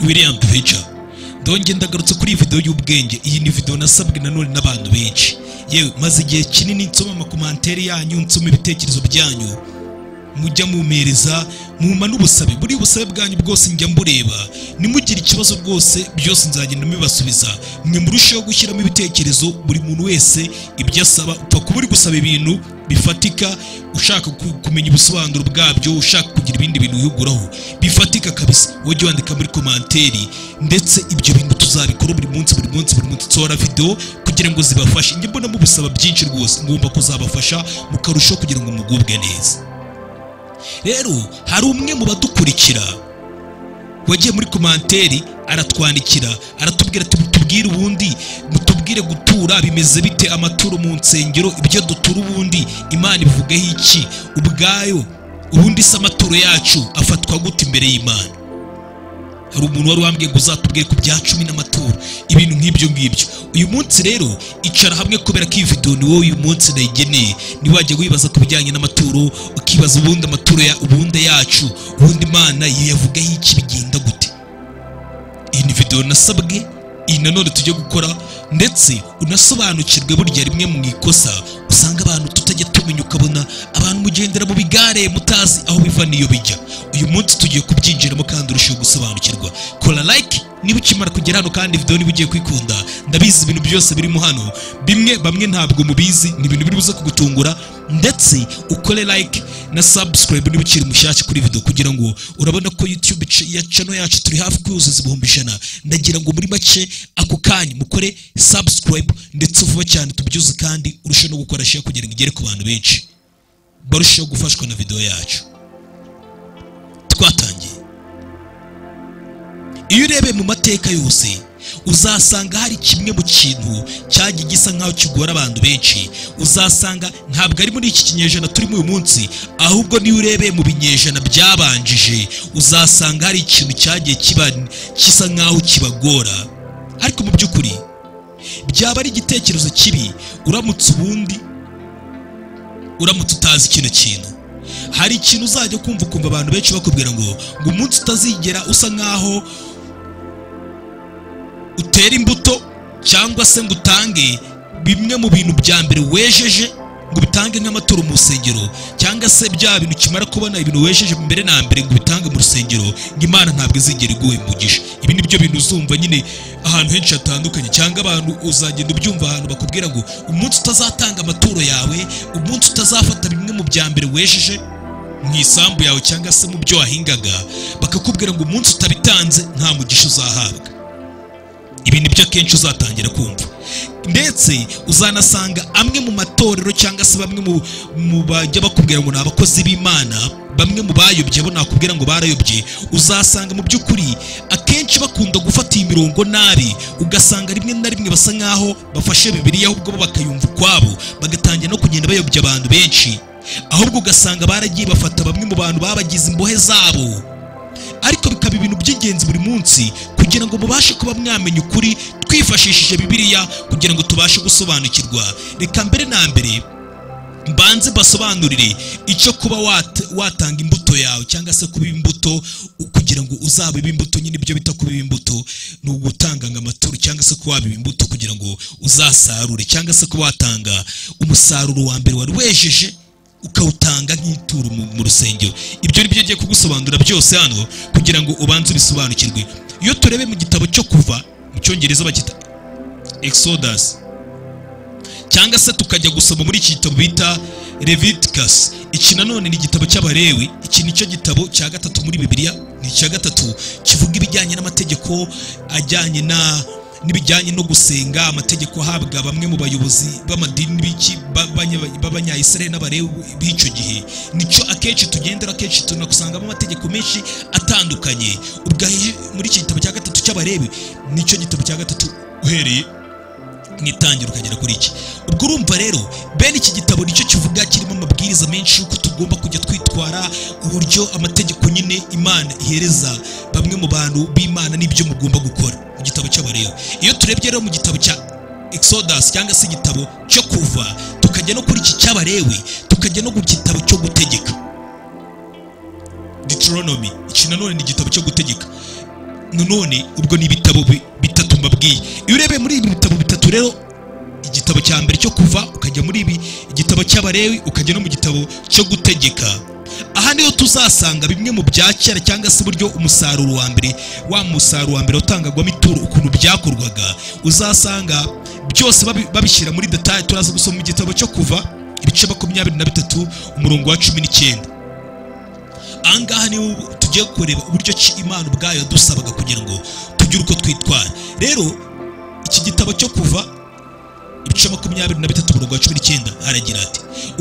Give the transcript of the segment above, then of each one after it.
William Beecher. Ndonge ndagarutse kuri video y'ubwenge. Iyi ni video nasabwe nanone n'abantu benshi. Yewe maze igihe kinini nsoma amakomantere yanyu, nsoma ibitekerezo byanyu. Mujya mumereza muma n'ubusabe, buri busabe bwanyu bwose njya mbureba. Nimugire ikibazo rwose byose nzagenda mbibasubiza. Mwe murusheho gushyiramo ibitekerezo, buri muntu wese ibyo asaba. Upfa kuba uri gusaba ibintu bifatika, ushaka kumenya ubusobanuro bwabyo, ushaka kugira ibindi bintu uhuguraho bifatika kabisa, wajye wandika muri komanteri. Ndetse ibyo bintu tuzabikora buri munsi nsora video kugira ngo zibafashe. Njye mbona mu busaba byinshi rwose, ngomba kuzabafasha mukarushaho kugira ngo mugubwe neza. Rero hari umwe mu badukurikira wagiye muri komanteri aratwandikira, aratubwira ati tubwire ubundi, mutubwire gutura bimeze bite, amaturo mu nsengero, ibyo dutura ubundi Imana ivugaho iki ubwayo, ubundi se amaturo yacu afatwa gute imbere y'Imana? Hari umuntu wari wambwiye ngo uzatubwire ku bya 10 n'amaturo, ibintu nk'ibyo ngibyo. Uyu munsi rero icara hamwe, kubera ko iyi video ni wowe uyu munsi nayigeneye. Ni wajya wibaza ku bijyanye n'amaturo, ukibaza ubundi amaturo ubundi yacu, ubundi Imana yavugaho iki, bigenda gute? Iyi ni video nasabwe, iyi nanone tujye gukora, ndetse unasobanukirwe burya rimwe mu ikosa usanga abantu tutajya tumenya, ukabona abantu mugendera mu bigare mutazi aho biva niyo bijya. Uyu munsi tugiye kubyinjiramo kandi urushaho gusobanukirwa. Kora like niba ukimara kugera hano, kandi video niba ugiye kwikunda, ndabizi ibintu byose birimo hano bamwe ntabwo mubizi, ni ibintu biri buze kugutungura. Ndetse ukore like na subscribe niba ukiri mushyashya kuri video, kugira ngo urabona ko YouTube ya channel yacu turi hafi kuzuza 100,000. Ndagira ngo muri make ako kanya mukore subscribe, ndetse vuba cyane tubyuze, kandi urushaho no gukora share kugira ngo igere ku bantu benshi barushaho gufashwa na video yacu. Twatangiye. Iyo urebe mu mateka yose uzasanga hari kimwe mu kintu cyagiye gisa nkaho kigora abantu benshi. Uzasanga ntabwo ari muri iki kinyejana turimo uyu munsi, ahubwo niyo urebe mu binyejana byabanjije uzasanga hari ikintu cyagiye kisa nkaho kibagora. Ariko mu by'ukuri byaba ari igitekerezo kibi uramutse utazi kino kintu. Hari ikintu uzajya kumva abantu benshi bakubwira ngo umunsi utazigera usa nkaho utera imbuto, cyangwa se ngo utange bimwe mu bintu bya mbere wejeje, ngo bitange nk'amaturo mu rusengero, cyangwa se bya bintu kimara kubona ibintu wejeje mbere na mbere ngo bitange mu rusengero, ngo Imana ntabwo izigera iguha umugisha. Ibi ni byo bintu uzumva nyine ahantu henshi hatandukanye, cyangwa abantu uzagenda ubyumva ahantu bakubwira ngo umunsi utazatanga amaturo yawe, umunsi utazafata bimwe mu bya mbere wejeje mu isambu yawe cyangwa se mu byo wahingaga, bakakubwira ngo umunsi utabitanze nta mugisha uzahabwa. Ibi ni byo akenshi uzatangira kumva. Ndetse uzanasanga amwe mu matorero cyangwa se bamwe mu bajya bakubwira ngo ni abakozi b'Imana, bamwe mu bayobye bo nakubwira ngo barayobye, uzasanga mu by'ukuri akenshi bakunda gufata iyi mirongo nabi. Ugasanga rimwe na rimwe basa nkaho bafashe Bibiliya ahubwo bo bakayumva ukwabo, bagatangira no kugenda bayobya abantu benshi. Ahubwo ugasanga baragiye bafata bamwe mu bantu babagize imbohe zabo. Ariko bikaba ibintu by'ingenzi buri munsi kugira ngo mubashe kuba mwamenya ukuri, twifashishije Bibiliya kugira ngo tubashe gusobanukirwa. Reka mbere na mbere mbanze basobanurire icyo kuba watanga imbuto yawe, cyangwa se kuba imbuto, kugira ngo uzabe imbuto. Nyine ibyo bita kuba imbuto ni ugutanga amaturo, cyangwa se kuba imbuto kugira ngo uzasarure, cyangwa se kuba watanga umusaruro wa mbere wari wejeje ukawutanga nk'ituro mu rusengero. Ibyo ni byo ngiye kugusobanurira byose hano kugira ngo ubanze ubisobanukirwe. Iyo turebe mu gitabo cyo Kuva, mu cyongereza bakita Exodus, cyangwa se tukajya gusoma muri iki gitabo bita Leviticus, iki nanone ni igitabo cy'Abalewi. Iki nicyo gitabo cya gatatu muri Bibiliya, ni icya gatatu kivuga ibijyanye n'amategeko ajyanye n'ibijyanye no gusenga, amategeko ahabwa bamwe mu bayobozi b'amadini b'Abanyayisiraheli n'Abalewi b'icyo gihe. Nicyo akenshi tugendera, akenshi tunakusangamo amategeko menshi atandukanye. Ubwahe muri iki gitabo cya gatatu cy'Abalewi, nicyo gitabo cya gatatu uhereye nitangira ukagera kuri iki. Ubwo urumva rero bene iki gitabo nicyo kivuga, kirimo amabwiriza menshi uko tugomba kujya twitwara, uburyo amategeko nyine Imana ihereza bamwe mu bantu b'Imana n'ibyo mugomba gukora mu gitabo cy'Abalewi. Iyo turebye rero mu gitabo cya Exodus cyangwa se igitabo cyo Kuva, tukajya no kuri iki cy'Abalewi, tukajya no ku gitabo cyo Gutegeka, Deuteronomy, iki nanone ni igitabo cyo gutegeka. none ubwo ni ibitabo bitatu mbabwiye. Iyo urebe muri ibi bitabo bitatu rero, igitabo cya mbere cyo Kuva, ukajya muri ibi igitabo cy'Abalewi, ukajya no mu gitabo cyo Gutegeka, aha niho tuzasanga bimwe mu bya kera cyangwa se uburyo umusaruro wa mbere watangagwamo ituro ukuntu byakorwaga. Uzasanga byose babishyira muri detail. Turaza gusoma mu gitabo cyo Kuva ibice 23 umurongo wa 19. Angaha niho tugiye kureba uburyo Imana ubwayo yadusabaga kugira ngo tugire uko twitwara. Rero iki gitabo cyo Kuva ibice 23 umurongo wa 19 haragira ati,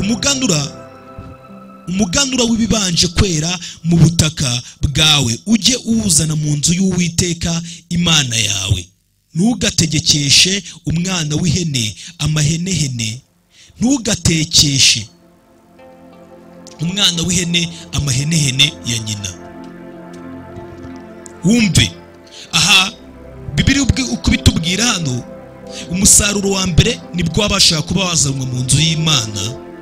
umuganura w'ibibanje kwera mu butaka bwawe ujye uwuzana mu nzu y'Uwiteka Imana yawe. Ntugategekeshe umwana w'ihene amahenehene, ntugatekeshe umwana w'ihene amahenehene ya nyina. Wumve aha Bibiliya uko bitubwira hano, umusaruro wa mbere nibwo wabashaka kuba wazanwa mu nzu y'Imana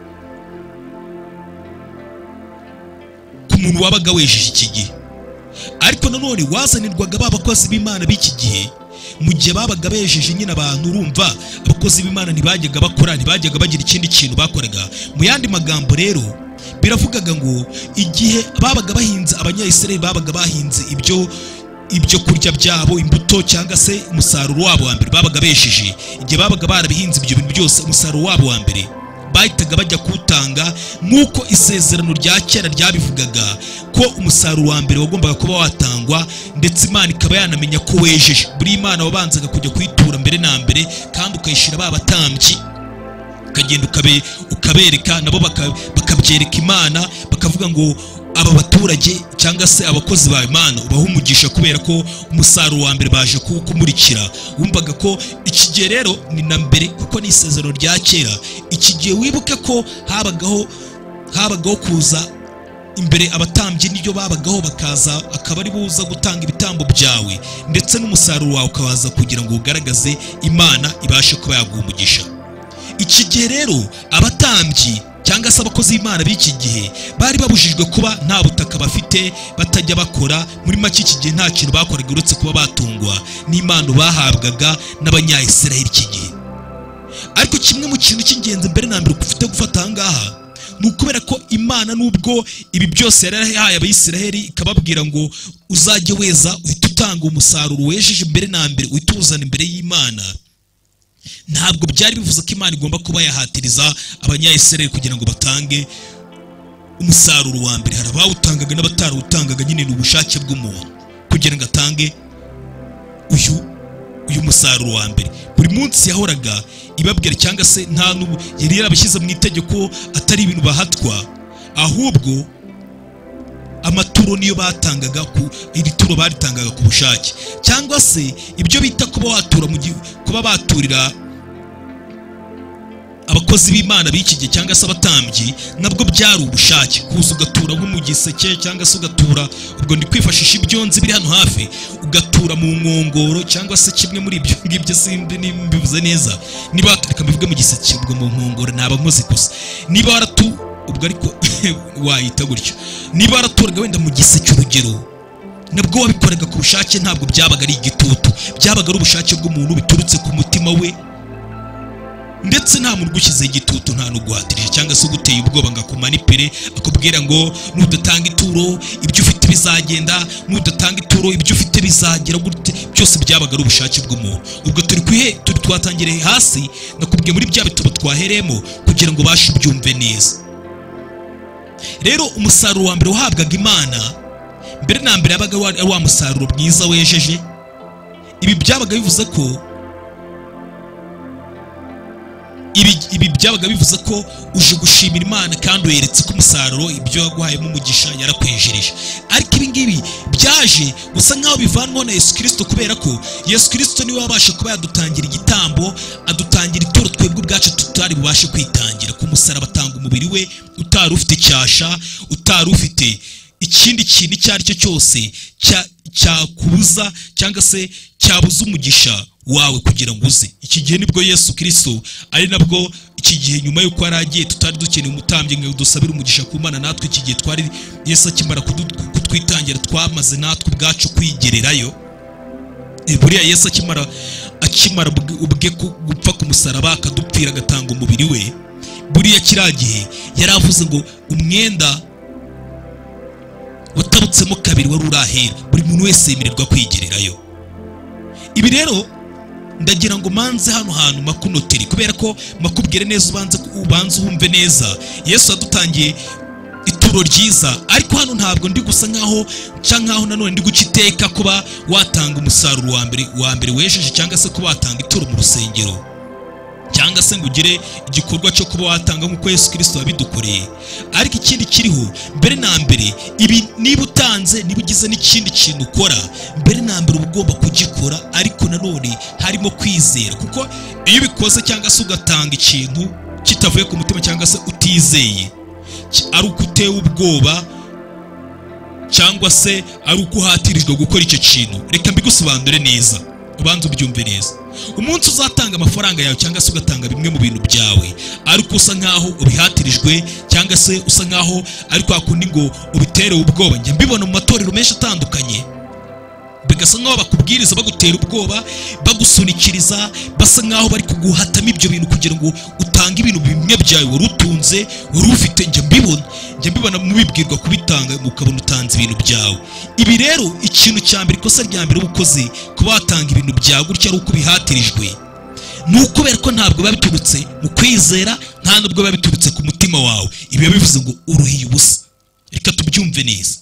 ku muntu wabaga wejeje iki gihe. Ariko nanone wazanirwaga babakozi b'Imana b'iki gihe mu gihe babaga bejeje nyine abantu. Urumva abakozi b'Imana ntibajyaga bakora, ntibajyaga bagira ikindi kintu bakoraga. Mu yandi magambo rero biravugaga ngo igihe babaga bahinze, Abanyayisiraheli babaga bahinze ibyo kurya byabo, imbuto cyangwa se umusaruro wabo wa mbere babaga bejeje, igihe babaga barabihinze ibyo bintu byose, umusaruro wabo wa mbere bahitaga bajya kuwutanga nk'uko isezerano rya kera ryabivugaga ko umusaruro wa mbere wagombaga kuba watangwa, ndetse Imana ikaba yanamenya ko wejeje. Buri Imana wabanzaga kujya kuyitura mbere na mbere, kandi ukayishyira babatambyi, ukagenda ukabereka nabo bakabyereka Imana, bakavuga ngo aba baturage cyangwa se abakozi ba Imana ubaha umugisha kubera ko umusaruro wa mbere baje kuwukumurikira. Wumvaga ko iki gihe rero ni na mbere, kuko ni isezerano rya kera. Iki gihe wibuke ko habagaho kuza imbere abatambyi, n'ibyo babagaho bakaza akaba ari buza gutanga ibitambo byawe, ndetse n'umusaruro wawe ukabaza kugira ngo ugaragaze Imana ibashe kuba yaguha umugisha. Iki gihe rero abatambyi cyangwa se abakozi b'Imana b'iki gihe bari babujijwe kuba nta butaka bafite, batajya bakora. Muri make iki gihe nta kintu bakoraga uretse kuba batungwa n'Imana bahabwaga n'Abanyayisiraheli iki gihe. Ariko kimwe mu kintu cy'ingenzi mbere na mbere ufite gufata aha ngaha ni ukubera ko Imana nubwo ibi byose yari yahaye Abisiraheli, ikababwira ngo uzajye weza uhita utanga umusaruro wejeje mbere na mbere, uhita uzana imbere y'Imana, ntabwo byari bivuze ko Imana igomba kuba yahatiriza Abanyayisiraheli kugira ngo batange umusaruro wa mbere. Hari abawutangaga n'abatarawutangaga, nyine ni ubushake bw'umuntu kugira ngo atange uyu musaruro wa mbere. Buri munsi yahoraga ibabwira, cyangwa se nta n'ubu yari yarabishyize mu itegeko, atari ibintu bahatwa, ahubwo amaturo niyo batangaga, iri turo baritangaga ku bushake, cyangwa se ibyo bita kuba baturira abakozi b'Imana b'iki gihe cyangwa se abatambyi, nabwo byari ubushake. Kuza ugatura nko mu giseke, cyangwa se ugatura, ubwo ndi kwifashisha ibyonzi biri hano hafi, ugatura mu nkongoro cyangwa se kimwe muri ibyo ngibyo, simbi nimbivuze neza. Niba waturika mbivuge mu giseke, ubwo mu nkongoro naba nkoze gusa. Niba ubwo ariko wayita gutyo, niba waraturaga wenda mu giseke urugero, nabwo wabikoraga ku bushake, ntabwo byabaga ari igitutu, byabaga ari ubushake bw'umuntu biturutse ku mutima we, ndetse nta muntu ugushyizeho igitutu, nta n'uguhatirije cyangwa se uguteye ubwoba ngo akumanipire akubwira ngo nudatanga ituro ibyo ufite bizagenda, nudatanga ituro ibyo ufite bizagera gute. Byose byabaga ari ubushake bw'umuntu. Ubwo turi twatangiriye hasi, nakubwiye muri bya bitabo twahereyemo kugira ngo bashe ubyumve neza. Rero umusaruro wa mbere wahabwaga Imana mbere na mbere yabaga ari wa musaruro mwiza wejeje. Ibi byabaga bivuze ko uje gushimira Imana kandi weretse ko umusaruro ibyo yaguhayemo umugisha yarakwejereje. Ariko ibi ngibi byaje gusa nkaho bivanwaho na Yesu Kristo, kubera ko Yesu Kristo niwe wabasha kuba yadutangira igitambo, adutangira ituro twebwe ubwacu tutari bubashe kwitangira. Ku musaraba atanga umubiri we, utari ufite icyasha, utari ufite ikindi kintu icyo ari cyo cyose cyakubuza cyangwa se cyabuza umugisha wawe kugira ngo uze. Iki gihe nibwo Yesu Kristo ari nabwo iki gihe nyuma yuko aragiye tutari dukeneye umutambyi ngo dusabire umugisha ku Mana, natwe iki gihe twari Yesu akimara kutwitangira twamaze natwe ubwacu kwigererayo. buriya Yesu akimara ubwe gupfa ku musaraba akadupfira agatanga umubiri we, buriya kiriya gihe yari avuze ngo umwenda watabutsemo kabiri wari urahera, buri muntu wese yemererwa kwigererayo. Ibi rero ndagira ngo manze hano hantu makunoteri, kubera ko makubwire neza ubanze uhumve neza. Yesu yadutangiye ituro ryiza, ariko hano ntabwo ndi gusa nkaho nanone ndi guca iteka kuba watanga umusaruro wa mbere wejeje, cyangwa se kuba watanga ituro mu rusengero, cyangwa se ngo ugire igikorwa cyo kuba watanga nk'uko Yesu Kristo yabidukoreye. Ariko ikindi kiriho, mbere na mbere ibi niba utanze, niba ugize n'ikindi kintu ukora, mbere na mbere uba ugomba kugikora, ariko nanone harimo kwizera. Kuko iyo ubikoze cyangwa se ugatanga ikintu kitavuye ku mutima, cyangwa se utizeye, ari uko utewe ubwoba, cyangwa se ari uko uhatirijwe gukora icyo kintu, reka mbigusobanure neza, ubanze ubyumve neza. Umunsi uzatanga amafaranga yawe cyangwa se ugatanga bimwe mu bintu byawe, ariko usa nkaho ubihatirijwe, cyangwa se usa nkaho ariko hakundi ngo ubiterewe ubwoba. Njya mbibona mu matorero menshi atandukanye, bigasa nkaho bakubwiriza bagutera ubwoba, bagusunikiriza, basa nkaho bari kuguhatamo ibyo bintu kugira ngo utange ibintu bimwe byawe wari utunze, wari ufite. Njya mbibona mubibwirwa kubitanga, mukabona utanze ibintu byawe. Ibi rero ikintu cya mbere, ikosa rya mbere ubukoze kuba watanga ibintu byawe gutya ari uko ubihatirijwe, ni ukubera ko ntabwo biba biturutse mu kwizera, nta nubwo biba biturutse ku mutima wawe. Ibi biba bivuze ngo uruhiye ubusa. Reka tubyumve neza.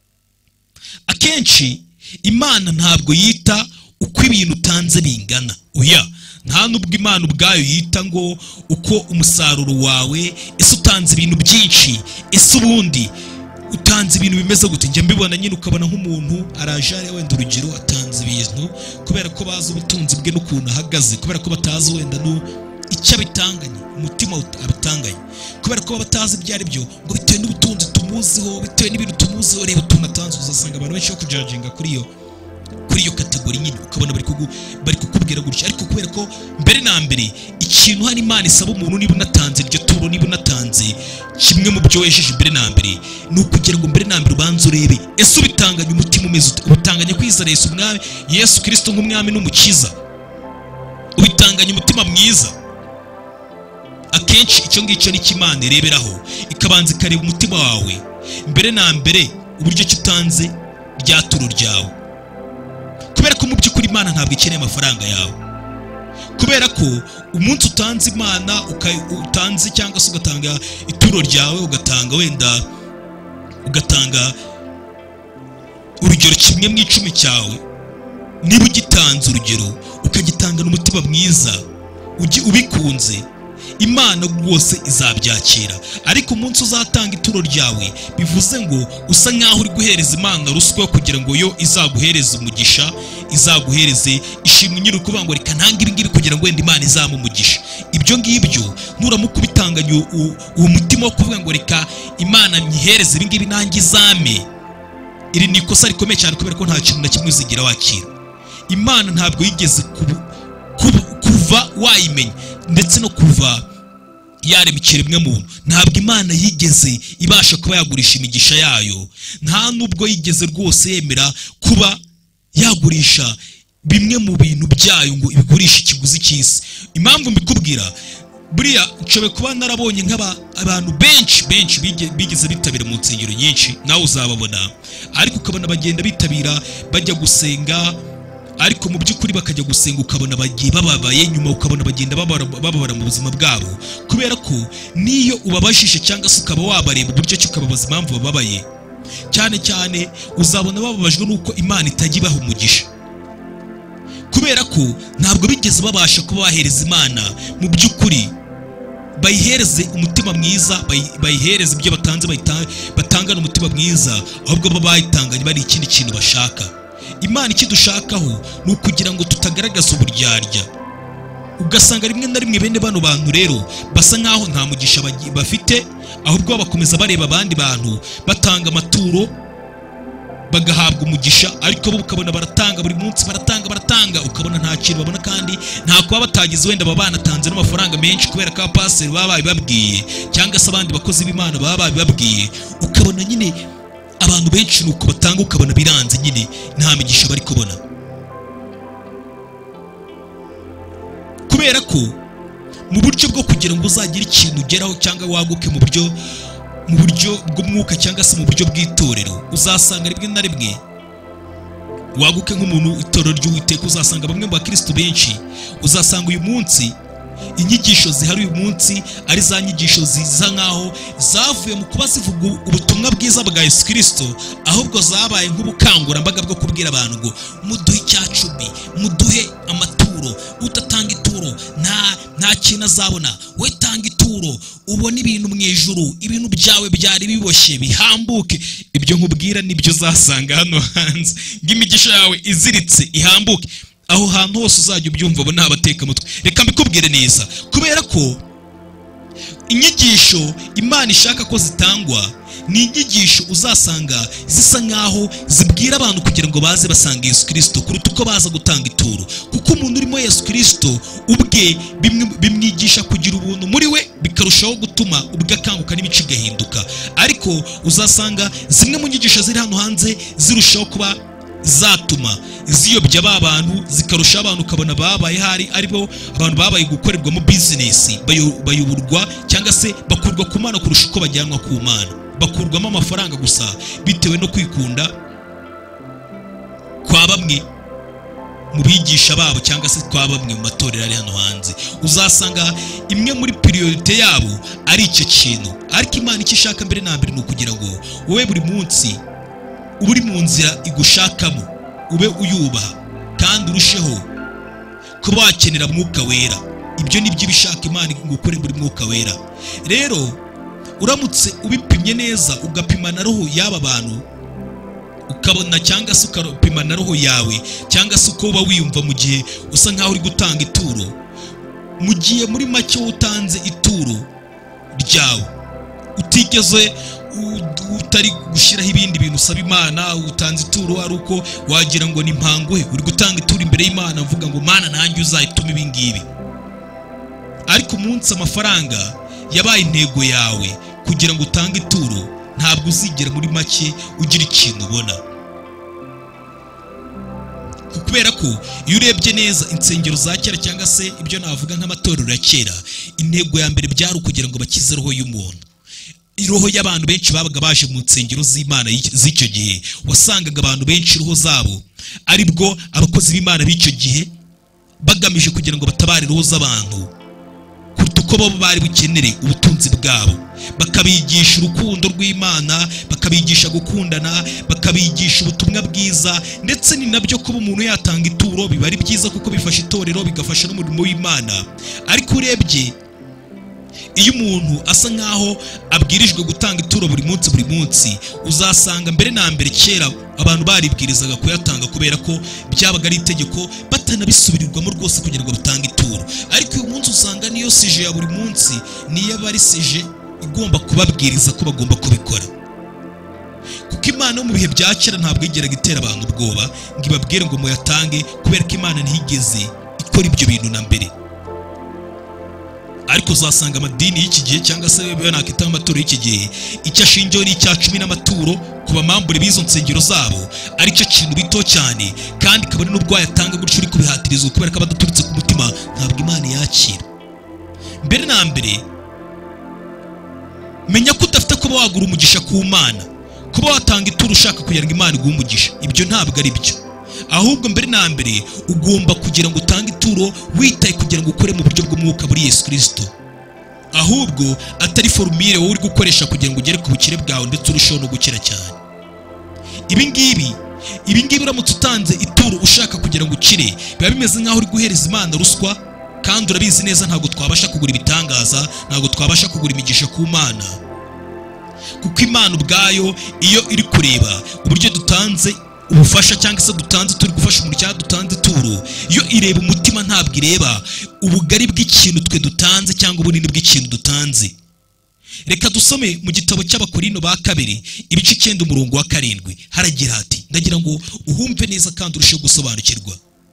Akenshi Imana ntabwo yita uko ibintu utanze bingana. Oya, nta nubwo Imana ubwayo yita ngo uko umusaruro wawe, ese utanze ibintu byinshi, ese ubundi utanze ibintu bimeze gute. Njya mbibona nyine, ukabona nk'umuntu araje wenda urugero atanze ibintu kubera ko bazi ubutunzi bwe n'ukuntu ahagaze, kubera ko batazi wenda icyo abitanganye, umutima abitanganye, kubera ko batazi ibyo ari byo, ngo bitewe n'ubutunzi tumuziho, bitewe n'ibintu tumuziho. Reba utuntu atanze, uzasanga abantu benshi yo kujajinga kuri iyo kategori nyine, ukabona bari kukubwira gutya. Ariko kubera ko mbere na mbere ikintu hano Imana isaba umuntu, niba unatanze iryo turo, niba unatanze kimwe mu byo wejeje, mbere na mbere ni ukugira ngo mbere na mbere ubanze urebe, ese ubitanganye umutima umeze ute? Ubitanganye kwizera Yesu Kristo nk'umwami n'umukiza? Ubitanganye umutima mwiza? Akenshi icyo ngicyo ni Imana ireberaho, ikabanza ikareba umutima wawe mbere na mbere, uburyo ki utanze rya turo ryawe. Kubera ko mu by'ukuri Imana ntabwo ikeneye amafaranga yawe, kubera ko umunsi utanze Imana utanze, cyangwa se ugatanga ituro ryawe, ugatanga urugero kimwe mu 10 cyawe, niba ugitanze urugero ukagitangana umutima mwiza, ubikunze, Imana rwose izabyakira. Ariko umunsi uzatanga ituro ryawe, bivuze ngo usa nkaho uri guhereza Imana ruswa kugira ngo yo izaguhereze umugisha, izaguhereze ishimwe nyine, ukuvuga ngo reka ntange ibi ngibi kugira ngo wenda Imana izamu umugisha. Ibyo ngibyo nuramuka ubitanganye uwo mutima wo kuvuga ngo reka Imana nyihereze ibi ngibi nanjye izame, iri ni ikosa rikomeye cyane, kubera ko nta kintu na kimwe uzigira wakira. Imana ntabwo yigeze kuva wayimenya, ndetse no kuva yarema ikiremwa muntu, ntabwo Imana yigeze ibasha kuba yagurisha imigisha yayo. Nta nubwo yigeze rwose yemera kuba yagurisha bimwe mu bintu byayo ngo ibigurishe ikiguzi cy'isi. Impamvu mbikubwira, buriya nshobe kuba narabonye abantu benshi bigeze bitabira mu nsengero nyinshi, nawe uzababona, ariko ukabona bagenda bitabira bajya gusenga, ariko mu by'ukuri bakajya gusenga ukabona bagiye bababaye, nyuma ukabona bagenda bababara mu buzima bwabo. Kubera ko niyo ubabajije cyangwa se ukaba wabareba uburyo ki ukababaza impamvu bababaye, cyane cyane uzabona bababajwe n'uko Imana itajya ibaha umugisha, kubera ko ntabwo bigeze babasha kuba bahereza Imana mu by'ukuri, bayihereze umutima mwiza, bayihereze ibyo batanze, batangana umutima mwiza, ahubwo baba bayitanganye bari ikindi kintu bashaka. Imana ikidushakaho ni ukugira ngo tutagaragaza uburyarya. Ugasanga rimwe na rimwe bene bano bantu rero basa nkaho nta mugisha bafite, ahubwo bakomeza bareba abandi bantu batanga amaturo bagahabwa umugisha, ariko bo ukabona baratanga buri munsi, baratanga, ukabona nta kintu babona, kandi nta kuba batagize wenda baba banatanze n'amafaranga menshi, kubera ko abapasiteri baba babibabwiye, cyangwa se abandi bakozi b'Imana baba babibabwiye. Ukabona nyine abantu benshi nuko batanga, ukabona biranze nyine nta migisha bari kubona. kubera ko mu buryo bwo kugira ngo uzagire ikintu ugeraho cyangwa waguke mu buryo bw'umwuka cyangwa se mu buryo bw'itorero, uzasanga rimwe na rimwe waguke nk'umuntu itorero ry'Uwiteka, uzasanga bamwe mu bakristo benshi, uzasanga uyu munsi inyigisho zihari uyu munsi ari za nyigisho ziza nkaho zavuye mu kuba zivuga ubutumwa bwiza bwa Yesu Kristo, ahubwo zabaye nk'ubukangurambaga bwo kubwira abantu ngo muduhe icyacumi, muduhe amaturo, udatanga ituro nta kintu azabona, we tanga ituro ubone ibintu mu ijuru, ibintu byawe byari biboshye bihambuke. Ibyo nkubwira nibyo uzasanga hano hanze, ng'imigisha yawe iziritse ihambuke. Aho hantu hose uzajya ubyumva abo n'abateka mutwe. Reka mbikubwire neza, kubera ko inyigisho Imana ishaka ko zitangwa ni inyigisho uzasanga zisa nkaho zibwira abantu kugira ngo baze basanga Yesu Kristo kuruta uko baza gutanga ituro, kuko umuntu urimo Yesu Kristo ubwe bimwigisha kugira ubuntu muri we, bikarushaho gutuma ubwe akanguka n'imico igahinduka. Ariko uzasanga zimwe mu nyigisho ziri hano hanze zirushaho kuba zatuma ziyobya abantu, zikarusha abantu ukabona babaye hari aribo abantu babaye gukorerwamo business, bayoborwa cyangwa se bakurwa ku Mana kurusha uko bajyanwa ku Mana, bakurwamo amafaranga gusa bitewe no kwikunda kwa bamwe mu bigisha babo cyangwa se kwa bamwe mu matorero ari hano hanze. Uzasanga imwe muri priorite yabo ari icyo kintu, ariko Imana icyo ishaka mbere na mbere ni ukugira ngo wowe buri munsi uri mu nzira igushakamo ube uyubaha kandi urusheho kuba wakenera mwuka wera. Ibyo nibyo bishaka Imana gukora muri mwuka wera. Rero uramutse ubipimye neza, ugapima na roho y'aba bantu, ukabona cyangwa se ukapima na roho yawe, cyangwa se uko uba wiyumva mu gihe usa nkaho uri gutanga ituro, mu gihe muri make utanze ituro ryawe utigeze utari gushyiraho ibindi bintu usaba Imana, utanze ituro ari uko wagira ngo ni mpanguhe, uri gutanga ituro imbere y'Imana uvuga ngo Mana nanjye uzayituma ibi ngibi. Ariko umunsi amafaranga yabaye intego yawe kugira ngo utange ituro, ntabwo uzigera muri make ugira ikintu ubona. Kubera ko iyo urebye neza insengero za kera cyangwa se ibyo navuga nk'amatorero ya kera, intego ya mbere byari ukugira ngo bakize roho y'umuntu. Roho y'abantu benshi babaga baje mu nsengero z'Imana z'icyo gihe, wasangaga abantu benshi roho zabo aribwo abakozi b'Imana b'icyo gihe bagamije kugira ngo batabare roho z'abantu kuruta uko bo bari bukenere ubutunzi bwabo. Bakabigisha urukundo rw'Imana, bakabigisha gukundana, bakabigisha ubutumwa bwiza, ndetse ni nabyo kuba umuntu yatanga ituro biba ari byiza kuko bifasha itorero, bigafasha n'umurimo w'Imana. Ariko urebye iyo umuntu asa nkaho abwirijwe gutanga ituro buri munsi, uzasanga mbere na mbere kera abantu baribwirizaga kuyatanga kubera ko byabaga ari itegeko, batanabisubirirwamo rwose kugira ngo batange ituro. Ariko uyu munsi usanga niyo sije ya buri munsi niyo bari sije igomba kubabwiriza ko bagomba kubikora, kuko Imana mu bihe bya kera ntabwo yigeraga itera abantu ubwoba ngo ibabwire ngo muyatange, kubera ko Imana ntiyigeze ikora ibyo bintu na mbere. Ariko uzasanga amadini y'iki gihe cyangwa se nakita amaturo y'iki gihe, icyo ashingiyeho ni icya cumi n'amaturo ku bamambure b'izo nsengero zabo, ari cyo kintu bito cyane, kandi kabone n'ubwo wayatanga gutyo uri kubihatirizwa kubera ko abadaturutse ku mutima ntabwo Imana yakira. Mbere na mbere menya ko udafite kuba wagura umugisha ku Mana, kuba watanga ituro ushaka kugira ngo Imana iguhe umugisha, ibyo ntabwo ari byo. Ahubwo mbere na mbere ugomba kugira ngo utange ituro witaye kugira ngo ukore mu buryo bw'umwuka muri Yesu Kristo, ahubwo atari formule wowe uri gukoresha kugira ngo ugere ku bukire bwawe ndetse urusheho no gukira cyane. Ibi ngibi uramutse utanze ituro ushaka kugira ngo ukire, biba bimeze nkaho uri guhereza Imana ruswa, kandi urabizi neza ntabwo twabasha kugura ibitangaza, ntabwo twabasha kugura imigisha ku Mana, kuko Imana ubwayo iyo iri kureba uburyo dutanze ubufasha cyangwa se dutanze turi gufasha umuntu cyangwa dutanze ituro, iyo ireba umutima ntabwo ireba ubugari bw'ikintu twe dutanze cyangwa ubunini bw'ikintu dutanze. Reka dusome mu gitabo cy'Abakorinto ba kabiri ibice 9 umurongo wa 7, haragira hati, ndagira ngo uhumve neza kandi urusheho gusobanukirwa.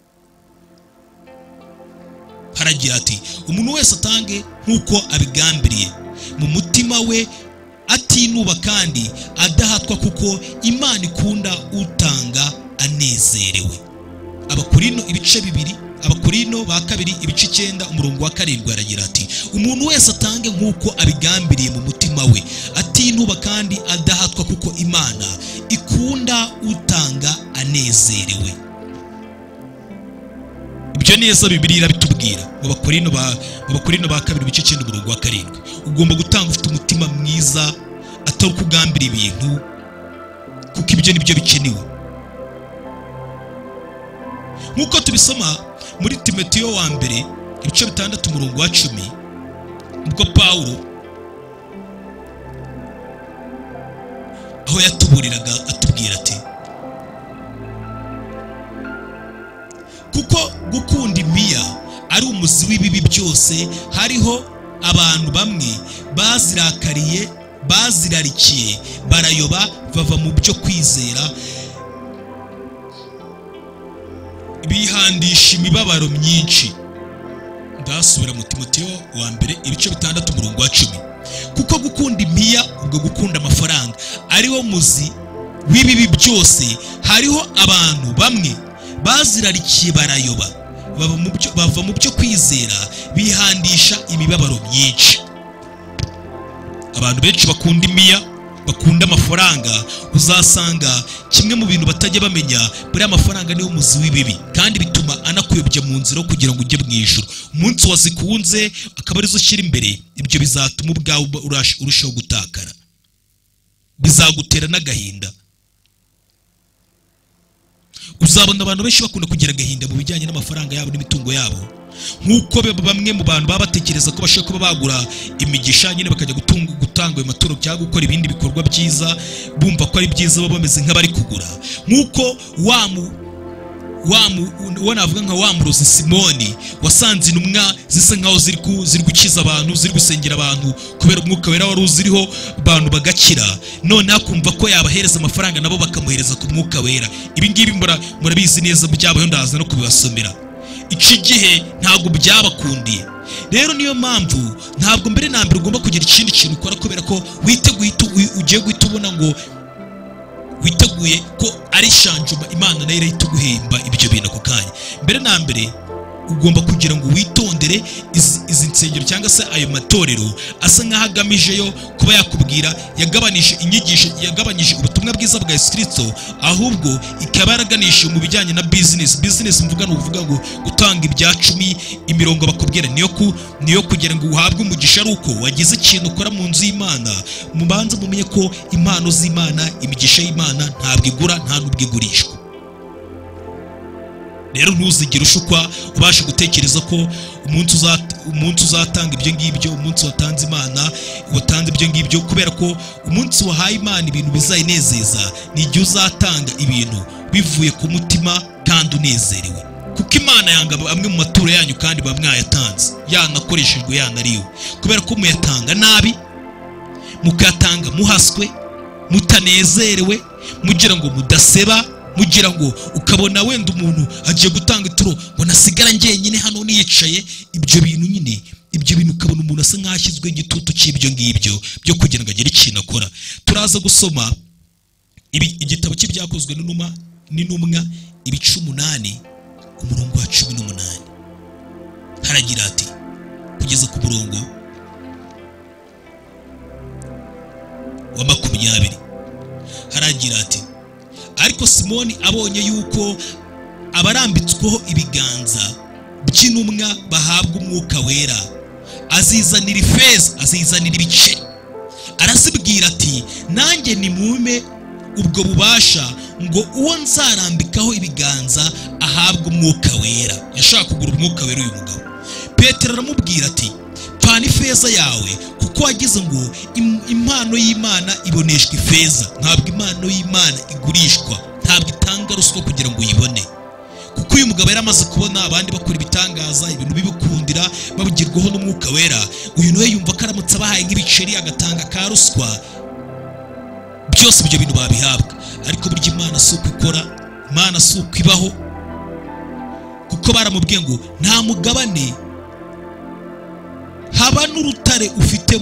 Haragira hati, umuntu wese atange nk'uko abigambiriye mu mutima we, atinuba kandi adahatwa, kuko Imana ikunda utanga anezerewe. Abakorinto ibice 2 Abakorino ba kabiri ibice 9 umurongo wa 7 aragira ati umuntu wese atange nk'uko abigambiriye mu mutima we atinuba kandi adahatwa kuko Imana ikunda utanga anezerewe. Ibyo neza Bibiliya irabitubwira mu Bakorino ba kabiri ibice 9 umurongo wa 7. Ugomba gutanga ufite umutima mwiza atari kugambira ibintu kuko ibyo nibyo bikenewe. Nkuko tubisoma muri Timoteyo wa mbere ibice 6 umurongo wa 10 ubwo Paulo aho yatuburiraga atubwira ati kuko gukunda imiya ari umuzi w'ibibi byose, hariho abantu bamwe bazirarikiye barayoba bava mu byo kwizera bihandisha imibabaro myinshi. Ndasubira mu Timoteyo wa mbere ibice 6 umurongo wa 10. Kuko gukunda imiya ubwo gukunda amafaranga ariwo muzi w'ibibi byose, hariho abantu bamwe bazirarikiye barayoba bava mu byo kwizera bihandisha imibabaro myinshi. Abantu benshi bakunda imiya, bakunda amafaranga, uzasanga kimwe mu bintu batajya bamenya buri amafaranga niyo muzi w'ibibi kandi bituma anakuyobya mu nzira kugira ngo ujye mu ijuru. Umunsi wazikunze akaba arizo ushyira imbere, ibyo bizatuma ubwawe urushaho gutakara, bizagutera n'agahinda. Uzabona abantu benshi bakunda kugira agahinda mu bijyanye n'amafaranga yabo n'imitungo yabo, nkuko bamwe mu bantu baba batekereza ko bashaka kuba bagura imigisha nyine bakajya gutanga ayo maturo cyangwa gukora ibindi bikorwa byiza, bumva ko ari byiza, baba bameze nk'abari kugura. Nkuko navuga nka wa murozi Simoni wasanze intumwa zisa nkaho ziri gukiza abantu, ziri gusengera abantu kubera umwuka wera wari uziriho, abantu bagakira, none akumva ko yabahereza amafaranga nabo bakamuhereza ku mwuka wera. Ibi ngibi murabizi neza byabaho, ndaza no kubibasomera. Iki gihe ntabwo byabakundiye. Rero niyo mpamvu ntabwo mbere na mbere ugomba kugira ikindi kintu ukora kubera ko ugiye guhita ubona ngo witeguye ko ari shanjuma Imana nayo irahita guhemba ibyo bintu ako kanya. Mbere na mbere ugomba kugira ngo witondere izi nsengero cyangwa se ayo matorero asa nkaho agamijeyo kuba yakubwira, yagabanije inyigisho, yagabanyije ubutumwa bwiza bwa Yesu Kristo, ahubwo ikaba yaraganisha mu bijyanye na business mvuga n'uvuga ngo gutanga ibya 10 imirongo bakubwira niyo kugira ngo uhabwe umugisha ari uko wagize ikintu ukora mu nzu y'Imana. Mubanze mumenye ko impano z'Imana, imigisha y'Imana ntabwo igura, nta nubwo igurishwa. Rero ntuzigire ushukwa ubashe gutekereza ko umunsi uzatanga ibyo ngibyo, umunsi watanze Imana watanze ibyo ngibyo, kubera ko umunsi wahaye Imana ibintu bizayinezeza ni igihe uzatanga ibintu bivuye ku mutima kandi unezerewe. Kuko Imana yanga amwe mu maturo yanyu kandi bamwayatanze yanakoreshejwe yanariwe, kubera ko muyatanga nabi, mukatanga muhaswe, mutanezerewe, mugira ngo mudaseba, mugira ngo ukabona wenda umuntu agiye gutanga ituro ngo nasigara njyenyine hano niyicaye. Ibyo bintu ukabona umuntu asa nk'ashyizwe igitutu cy'ibyo ngibyo byo kugira ngo agire ikintu akora. Turaza gusoma igitabo cy'ibyakozwe n'intumwa ibice 8 umurongo wa 18. Haragira ati kugeza ku murongo wa 20, haragira ati ariko Simoni abonye yuko abarambitsweho ibiganza by'intumwa bahabwa umwuka wera, azizanira ifeza, azizanira ibiceri, arasibwira ati nanjye nimume ubwo bubasha ngo uwo nzarambikaho ibiganza ahabwa umwuka wera. Yashaka kugura umwuka wera uyu mugabo. Petero aramubwira ati pfana ifeza yawe kuko wagize ngo impano y'Imana iboneshwa ifeza. Ntabwo impano y'Imana igurishwa, ntabwo itanga ruswa kugira ngo uyibone. Kuko uyu mugabo yari amaze kubona abandi bakora ibitangaza, ibintu bibukundira, babugirwaho n'umwuka wera. Uyu nawe yumva ko aramutse abahaye nk'ibiceri agatanga ka ruswa, byose ibyo bintu babihabwa. Ariko burya Imana si uko ikora, Imana si uko ibaho, kuko baramubwiye ngo nta mugabane haba n'urutare ufite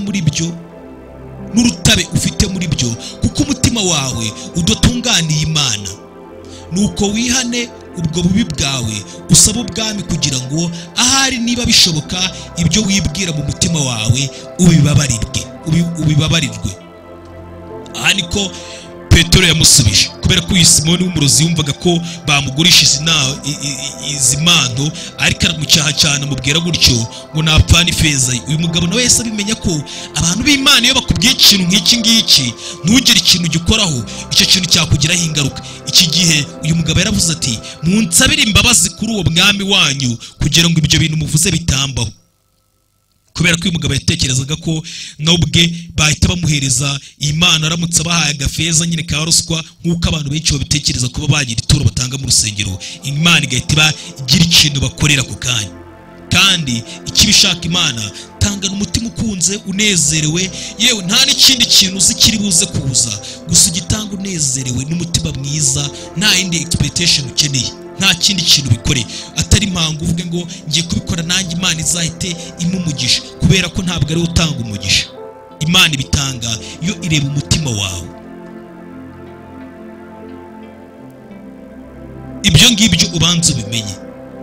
muri byo, kuko umutima wawe udatunganiye Imana. Nuko wihane ubwo bubi bwawe usaba ubwami kugira ngo ahari niba bishoboka ibyo wibwira mu mutima wawe ubibabarirwe. Aha niko Petero yamusubije, kubera ko uyu Simoni w'umurozi yumvaga ko bamugurisha izi mpano, ariko aramucyaha cyane amubwira gutyo ngo napfana ifeza ye. Uyu mugabo nawe yahise abimenya ko abantu b'Imana iyo bakubwiye ikintu nk'iki ngiki ntugire ikintu gikoraho, icyo kintu cyakugiraho ingaruka. Iki gihe uyu mugabo yaravuze ati munsabire imbabazi kuri uwo mwami wanyu kugira ngo ibyo bintu muvuze bitambaho, kubera ko uyu mugabo yatekerezaga ko nawe ubwe bahita bamuhereza Imana aramutse abahaye agafeza nyine ka ruswa, nk'uko abantu benshi babitekereza kuba bagira ituro batanga mu rusengero, Imana igahita igira ikintu bakorera ako kanya. Kandi ikibishaka Imana, tangana umutima ukunze unezerewe, yewe nta n'ikindi kintu uzi kiri buze kuza, gusa ugitanga unezerewe n'umutima mwiza, nta yindi expectation ukeneye, nta kindi kintu bikore atari impanga uvuge ngo ngiye kubikora nanjye Imana izahite imumugisha, kubera ko ntabwo ari utanga umugisha. Imana ibitanga iyo ireba umutima wawe. Ibyo ngibyo ubanza ubimenye.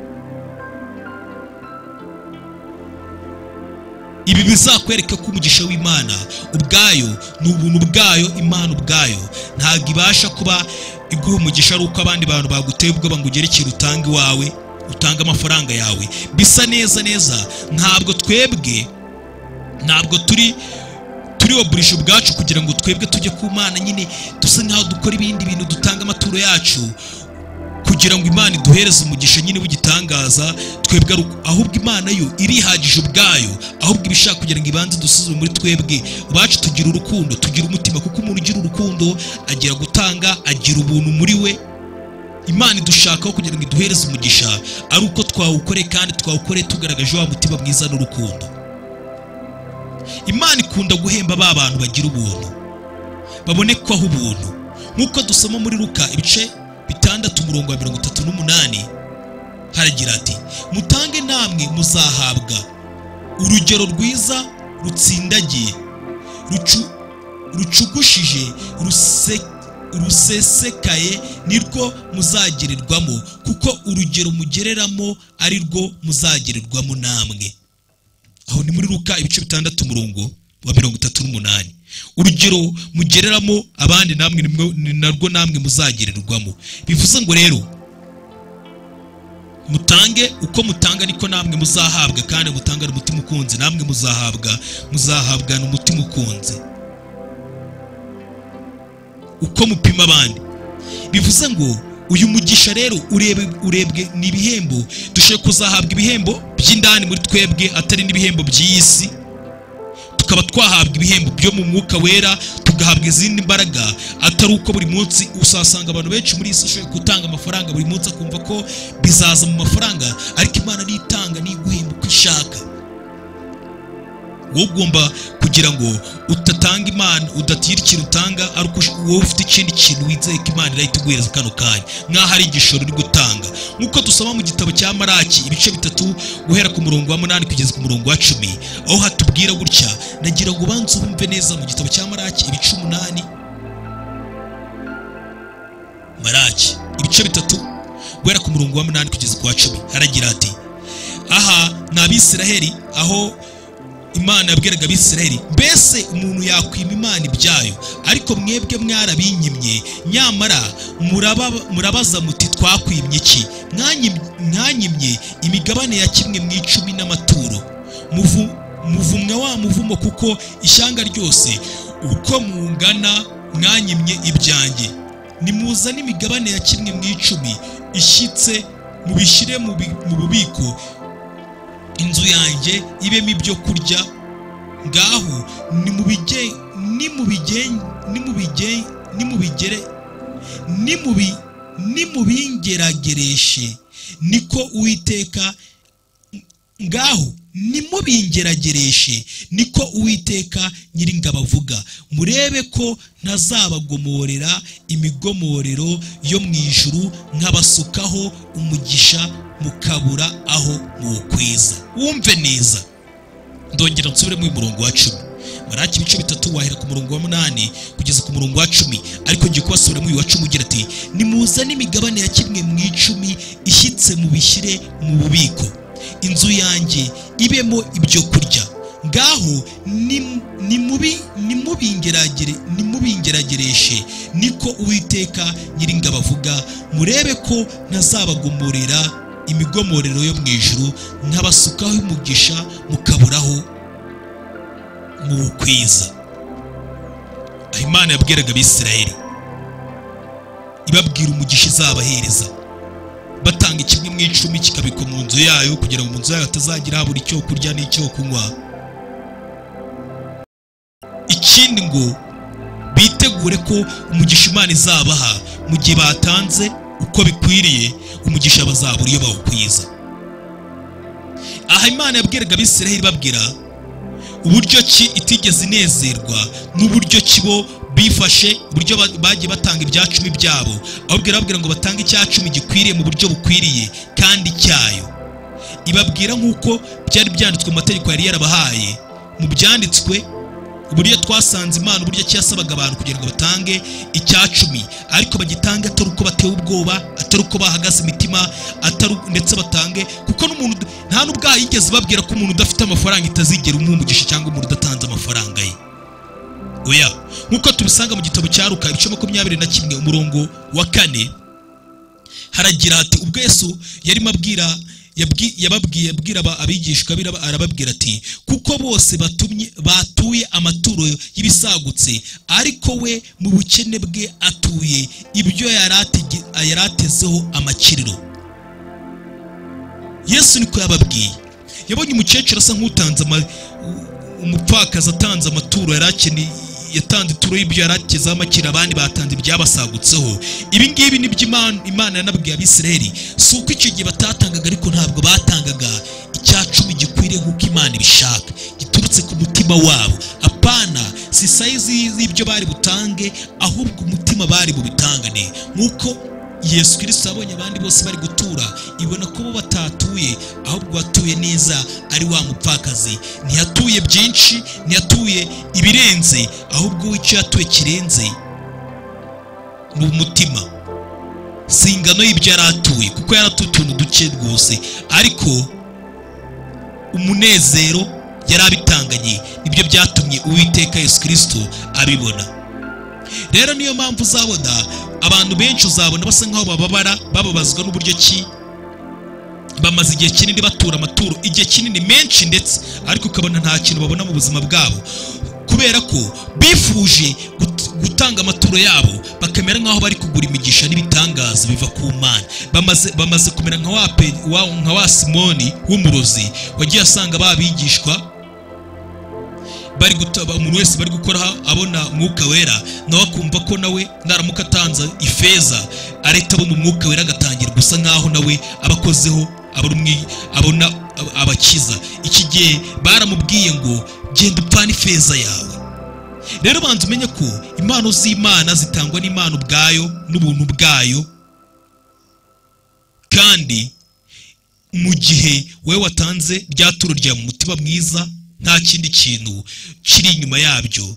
Ibi bizakwereka ko umugisha w'Imana ubwayo ni ubuntu bwayo. Imana ubwayo ntabwo ibasha kuba iguha umugisha ari uko abandi bantu baguteye ubwoba ngo ugere ikintu utanga iwawe, utanga amafaranga yawe bisa neza. Ntabwo turi oburisha ubwacu kugira ngo twebwe tujye ku Mana nyine dusa nkaho dukora ibindi bintu, dutanga amaturo yacu kugira ngo Imana iduhereze umugisha nyine w'igitangaza. Twebwe ahubwo Imana yo irihagije ubwayo, ahubwo ibishaka kugira ngo ibanze dusuzume muri twebwe bacu tugira urukundo, tugira umutima, kuko umuntu ugira urukundo agira gutanga, agira ubuntu muri we. Imana idushakaho kugira ngo iduhereze umugisha ari uko twawukore, kandi twawukore tugaragaje wa mutima mwiza n'urukundo. Imana ikunda guhemba ba bantu bagira ubuntu, babonekwaho ubuntu, nk'uko dusoma muri Luka ibice 6:38 haragira ati mutange namwe muzahabwa, urugero rwiza rutsindagiye rucugushije rusesekaye nirwo muzagererwamo, kuko urugero mugereramo ari rwo muzagererwamo namwe. Aho ni muri Luka ibice 6:38. Urugero mugereramo abandi namwe ni narwo namwe muzagererwamo. Bivuze ngo rero mutange, uko mutanga niko namwe muzahabwa, kandi mutangana umutima ukunze namwe muzahabwa n'umutima ukunze. Uko mupima abandi, bivuze ngo uyu mugisha rero urebwe n'ibihembo. Dushobora kuzahabwa ibihembo by'indani muri twebwe atari n'ibihembo by'iyi si, tukaba twahabwa ibihembo byo mu mwuka wera, tugahabwa izindi mbaraga atari uko buri munsi. Usasanga abantu benshi muri isi ushoboye gutanga amafaranga buri munsi akumva ko bizaza mu mafaranga, ariko Imana nitanga niguhemba uko ishaka. Wowe ugomba kugira ngo utatanga Imana, udatira ikintu utanga ari uko wowe ufite ikindi kintu wizeye ko Imana irahita iguhereza kano kanya, nk'aho ari igishoro uri gutanga. Nk'uko dusoma mu gitabo cya Maraki ibice 3 guhera ku murongo wa 8 kugeza ku murongo wa 10, aho hatubwira gutya. Nagira ngo ubanze ubumve neza mu gitabo cya Maraki ibice 8, Maraki ibice 3 guhera ku murongo wa 8 kugeza ku wa 10 haragira ati aha ni Abisiraheli, aho Imana yabwiraga Abisiraheli, mbese umuntu yakwima Imana ibyayo, ariko mwebwe mwarabinyimye, nyamara murabaza muti twakwimye iki? Mwanyimye imigabane ya 1/10 n'amaturo. Muvumwa wa muvumo, kuko ishyanga ryose uko mungana mwanyimye ibyanjye. Nimuzane imigabane ya 1/10 ishyitse, mubishyire mu bubiko, inzu yanjye ibemo ibyo kurya. Ngaho nimubingeragereshe, niko Uwiteka ngaho nimubingeragereshe niko Uwiteka Nyiringabo avuga. Murebe ko ntazabagomorera imigomorero yo mu ijuru, nkabasukaho umugisha mukabura aho muwukwiza. Wumve neza, ndongera nsubire mu murongo wa 10. Maraki ibice 3 wahera ku murongo wa 8 kugeza ku murongo wa 10, ariko ngiye kubasubira mu wa 10 ugira ati nimuzane imigabane ya kimwe mu 10 ishyitse mu bishyire mu bubiko, inzu yanjye ibemo ibyo kurya. Ngaho nimubingeragereshe niko Uwiteka Nyiringabo avuga, murebe ko ntazabagomorera imigomorero yo mu ijuru, nkabasukaho umugisha mukaburaho mu bukwiza. Aho Imana yabwiraga Abisirayeli ibabwira umugisha izabahereza, batanga kimwe mu 10 kikabikwa mu nzu yayo, kugira ngo mu nzu yayo hatazagira habura icyo kurya n'icyo kunywa. Ikindi ngo bitegure ko umugisha Imana izabaha mu gihe batanze uko bikwiriye, umugisha bazabura iyo bawukwiza. Aha Imana yabwiraga Abisirayeli babwira uburyo ki itigeze inezerwa n'uburyo kibo bifashe, uburyo bagiye batanga ibya 10 byabo, ababwira ngo batange icya 10 gikwiriye mu buryo bukwiriye kandi cyayo. Ibabwira nk'uko byari byanditswe mu mategeko yari yarabahaye. Mu byanditswe uburyo twasanze Imana uburyo cyasabaga abantu kugira ngo batange icya 10, ariko bagitanga atari uko batewe ubwoba, atari uko bahagaze imitima, atari ndetse batange kuko n'umuntu nta n'ubwa yigeze babwira ko umuntu udafite amafaranga itazigera umugisha cyangwa umuntu udatanze amafaranga ye. Oya, nkuko tubisanga mu gitabo cya Luka ibice 21 umurongo wa 4 haragira ati ubwo Yesu yari mabwira yababwira abigishwa arababwira ati kuko bose batuye amaturo y'ibisagutse, ariko we mu bukene bwe atuye ibyo yaratezeho amakiriro. Yesu niko yababwiye. Yabonye umukecuru asa nk'utanze umupfakazi atanze amaturo yarakeni, yatanze ituro y'ibyo yaratezeho amakiriro, abandi batanze ibyabasagutseho. Ibi ngibi nibyo Imana yanabwiye Abisirayeli, si uko icyo gihe batatangaga, ariko ntabwo batangaga icya 10 gikwiriye nk'uko Imana ibishaka, giturutse ku mutima wabo. Apana si size z'ibyo bari butange, ahubwo umutima bari bubitangane. Nk'uko Yesu Kristo abonye abandi bose bari gutura, ibona ko bo batatuye, ahubwo batuye neza ari wa mupfakazi. Ntiyatuye byinshi, ntiyatuye ibirenze, ahubwo icyo yatuye kirenze mu mutima. Singano y'ibyo yaratuye, kuko yaratuye utuntu duke rwose, ariko umunezero yarabitanganye. Nibyo byatumye Uwiteka Yesu Kristo abibona. Rero niyo mpamvu uzabona abantu benshi, uzabona basa nkaho bababazwa n'uburyo ki bamaze igihe kinini batura amaturo, igihe kinini menshi ndetse, ariko ukabona nta kintu babona mu buzima bwabo, kubera ko bifuje gutanga amaturo yabo, bakamera nkaho bari kugura imigisha n'ibitangaza biva ku Mana. Bamaze kumera nka wa Simoni w'umurozi wagiye asanga babigishwa bari gutaba, umuntu wese bari gukora abona umwuka wera, nawe akumva ko nawe naramuka atanze ifeza areta abona umwuka wera, agatangira gusa nkaho nawe abakozeho abona abakiza. Iki gihe baramubwiye ngo genda upfane ifeza yawe. Rero banza umenye ko impano z'Imana zitangwa n'Imana ubwayo n'ubuntu bwayo, kandi mu gihe wewe watanze rya turo rya mu mutima mwiza, nta kindi kintu kiri inyuma yabyo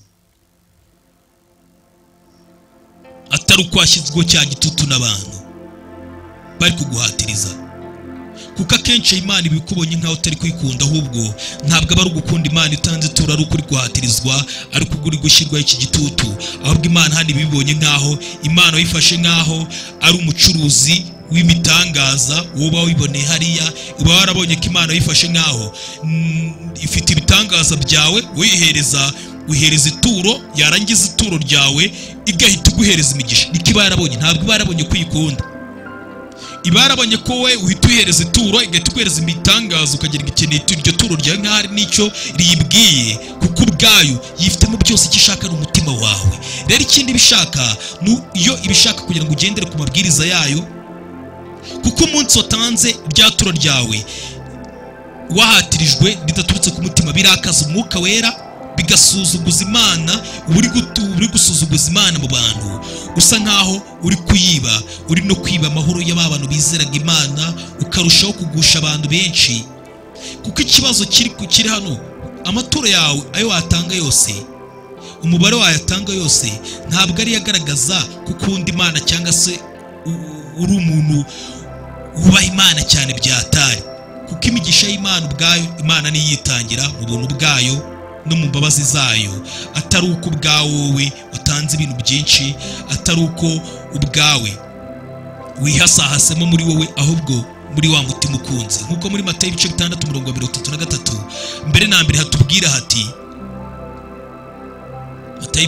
atari uko washyizweho cya gitutu n'abantu bari kuguhatiriza. Kuko akenshi Imana ibikubonye nkaho utari kwikunda, ahubwo ntabwo aba ari ugukunda Imana itanze ituro ari ukuri guhatirizwa, ari ukuguri gushyirwaho iki gitutu. Ahubwo Imana hano ibibonye nkaho Imana wifashe nkaho ari umucuruzi w'imitangaza, woba wiboneye hariya, uba warabonye ko Imana wifashe nkaho ifite ibitangaza byawe, wihereza ituro, yarangiza ituro ryawe igahita iguhereza imigisha. Niko iba yarabonye, ntabwo iba yarabonye kwikunda. Iba yarabonye ko we uhita uhereza ituro igahita iguhereza imitangaza, ukagira ikeneye iryo turo ryawe nkaho ari nicyo riyibwiye, kuko ubwayo yifitemo byose. Icyo ishaka ni umutima wawe. Rero ikindi bishaka iyo ibishaka kugira ngo ugendere ku mabwiriza yayo, kuko umunsi watanze rya turo ryawe wahatirijwe ridaturutse ku mutima, birakaza umwuka wera, bigasuzuguza Imana. uri gusuzuguza Imana mu bantu, usa nkaho uri kuyiba, uri no kwiba amahoro y'abantu bizeraga Imana, ukarushaho kugusha abantu benshi. Kuko ikibazo kiri hano, amaturo yawe ayo watanga yose, umubare wayatanga yose ntabwo ari yagaragaza gukunda Imana cyangwa se uri umuntu wubaha Imana cyane byatari, kuko imigisha y'Imana ubwayo, Imana niyitangira mu buntu bwayo no mu mbabazi zayo, atari uko ubwawe wowe watanze ibintu byinshi, atari uko ubwawe wihasahasemo muri wowe, ahubwo muri wa mutima ukunze. Nkuko muri Matayo 6:33 mbere na mbere hatubwira hati, Matayo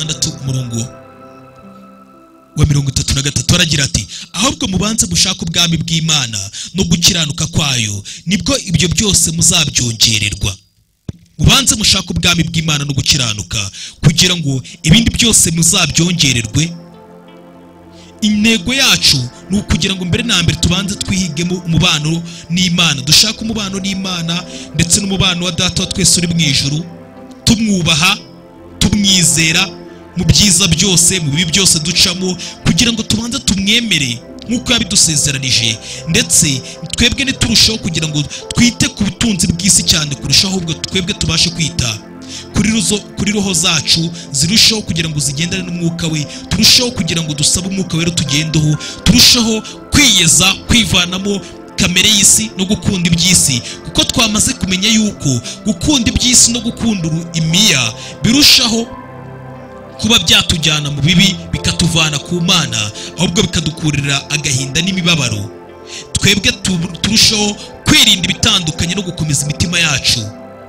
6:33 aragira ati, ahubwo mubanze gushaka ubwami bw'Imana no gukiranuka kwayo, nibwo ibyo byose muzabyongererwa. Mubanze mushaka ubwami bw'Imana no gukiranuka kugira ngo ibindi byose muzabyongererwe. Intego yacu ni ukugira ngo mbere na mbere tubanze twihigemo umubano n'Imana, dushaka umubano n'Imana ndetse n'umubano wa Data wa twese uri mu ijuru, tumwubaha, tumwizera mu byiza byose, mu bibi byose ducamo, kugira ngo tubanze tumwemere nk'uko yabidusezeranije, ndetse twebwe niturushaho kugira ngo twite ku butunzi bw'isi cyane kurushaho, ahubwo twebwe tubashe kwita kuri roho zacu zirushaho kugira ngo zigendane n'umwuka we, turushaho kugira ngo dusabe umwuka wera tugendeho, turushaho kwiyeza, kwivanamo kamere y'isi no gukunda iby'isi, kuko twamaze kumenya yuko gukunda iby'isi no gukunda imiya birushaho kuba byatujyana mu bibi bikatuvana ku Mana, ahubwo bikadukurira agahinda n'imibabaro. Twebwe turushaho kwirinda ibitandukanye no gukomeza imitima yacu,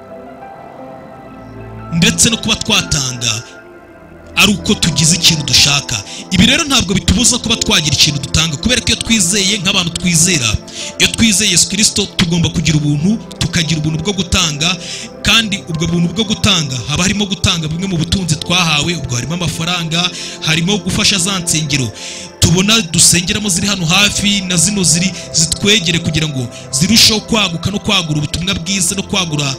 ndetse no kuba twatanga ari uko tugize ikintu dushaka. Ibi rero ntabwo bitubuza kuba twagira ikintu dutanga, kubera ko iyo twizeye nk'abantu twizera, iyo twizeye Yesu Kristo, tugomba kugira ubuntu, tukagira ubuntu bwo gutanga, kandi ubwo buntu bwo gutanga haba harimo gutanga bimwe mu butunzi twahawe, ubwo harimo amafaranga, harimo gufasha za nsengero tubona dusengeramo ziri hano hafi na zino zitwegere, kugira ngo zirusheho kwaguka no kwagura ubutumwa bwiza no kwagura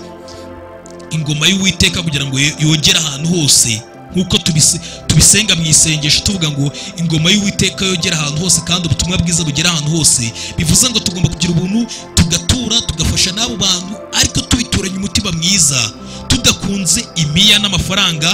ingoma y'Uwiteka, kugira ngo yongere ahantu hose, nkuko tubisenga mu isengesho tuvuga ngo ingoma y'Uwiteka yongera ahantu hose kandi ubutumwa bwiza bugera ahantu hose. Bivuze ngo tugomba kugira ubuntu, tugatura, tugafasha n'abo bantu, ariko tubituranye umutima mwiza, tudakunze imiya n'amafaranga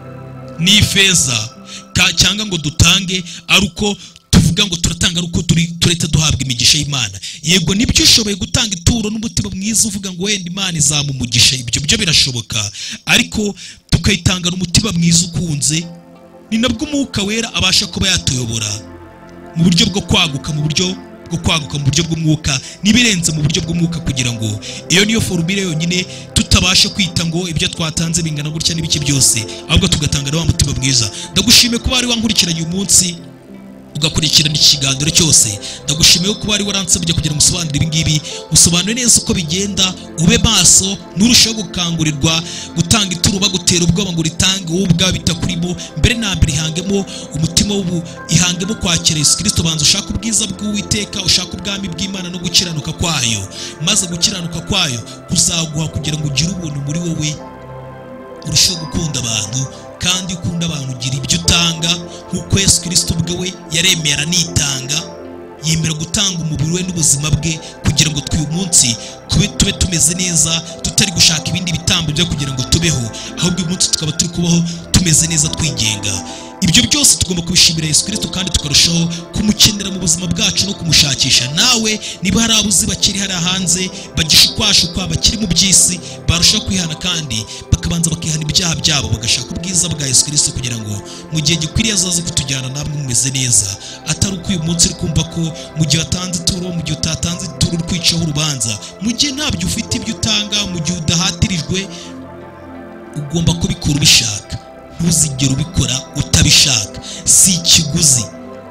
n'ifeza, cyangwa ngo dutange ari uko tuvuga ngo turatanga ari uko tureta duhabwa imigisha y'Imana. Yego nibyo ushoboye gutanga ituro n'umutima mwiza uvuga ngo wenda Imana izamumugisha, ibyo byo birashoboka, ariko tukayitangana umutima mwiza ukunze, ni nabwo umwuka wera abasha kuba yatuyobora mu buryo bwo kwaguka, mu buryo bw'umwuka n'ibirenze mu buryo bw'umwuka, kugira ngo iyo niyo formule yonyine, tutabasha kwita ngo ibyo twatanze bingana gutya n'ibiki byose, ahubwo tugatanga na wa mutima mwiza. Ndagushimiye kuba wari wankurikiranye uyu munsi ugakurikirana ikiganiro cyose, ndagushimiye kuba wari waransabye kugira ngo usobanure ibi ngibi, usobanure neza uko bigenda, ube maso, nurushaho gukangurirwa gutanga ituro bagutera ubwoba ngo ritange wowe ubwawe bitakurimo. Mbere na mbere ihangemo umutima ihangemo kwakira Yesu Kristo, banza ushaka ubwiza bw'Uwiteka, ushaka ubwami bw'Imana no gukiranuka kwayo, maze gukiranuka kwayo kuzaguha kugira ngo ugire ubuntu muri wowe, urushaho gukunda abantu, kandi ukunda abantu ugira ibyo utanga, nk'uko Yesu Kristo ubwe yaremeye aranitanga, yemera gutanga umubiri we n'ubuzima bwe kugira ngo uyu munsi tube tumeze neza, tutari gushaka ibindi bitambo byo kugira ngo tubeho, ahubwo uyu munsi tukaba turi kubaho tumeze neza twigenga. Ibyo byose tugomba kubishimira Yesu Kristo, kandi tukarushaho kumukenera mu buzima bwacu no kumushakisha. Nawe niba hari abuzi bakiri hari hanze bagishukwashukwa, bakiri mu by'isi, barushaho kwihana kandi bakabanza bakihana ibyaha byabo, bagashaka ubwiza bwa Yesu Kristo, kugira ngo mu gihe gikwiriye azaze kutujyana namwe mumeze neza, atari uko uyu munsi uri kumva ko mu gihe watanze ituro, mu gihe utatanze ituro uri kwicaho urubanza, mu gihe ntabyo ufite ibyo utanga, mu gihe udahatirijwe. Ugomba kubikora ubishaka, ntuzigere ubikora utabishaka. Si ikiguzi,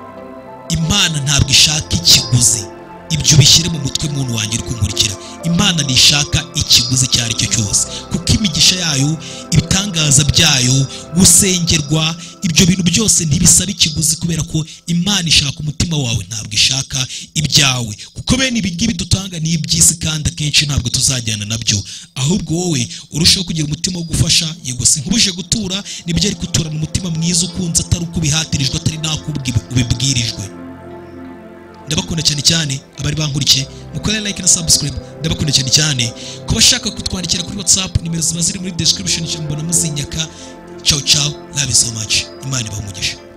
Imana ntabwo ishaka ikiguzi. Ibyo bishyire mu mutwe muntu wanjye uri kunkurikira, Imana ntishaka ikiguzi icyo ari cyo cyose, kuko imigisha yayo, ibitangaza byayo, gusengerwa, ibyo bintu byose ntibisaba ikiguzi, kubera ko Imana ishaka umutima wawe, ntabwo ishaka ibyawe, kuko bene ibi ngibi dutanga ni iby'isi, kandi akenshi ntabwo tuzajyana nabyo, ahubwo wowe urushaho kugira umutima wo gufasha. Yego sinkubuje gutura, nibyo ariko uturana umutima mwiza ukunze, atari uko ubihatirijwe, atari nako ubibwirijwe. Ndabakunda cyane cyane abari bankurikiye, mukore like na subscribe. ndabakunda cyane cyane ku bashaka kutwandikira kuri WhatsApp nimero ziba ziri muri description cyangwa mbona muzinyaka ciao ciao love you so much imana ibahe umugisha